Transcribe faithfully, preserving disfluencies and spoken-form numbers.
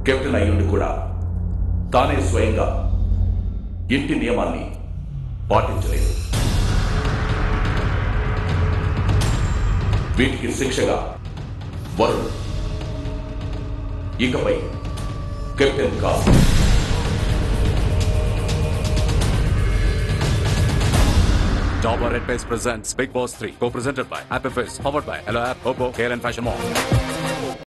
Captain అయ్యుండి కూడా తానే స్వయంగా ఇంటి నియమాల్ని పాటించలేదు. వీటికి శిక్షగా వరుణ్ ఇకపై కెప్టెన్ కాదు. Dabur Red Base presents Big Boss three, co-presented by Happy Face, powered by Hello App, Oppo, K L N Fashion Mall.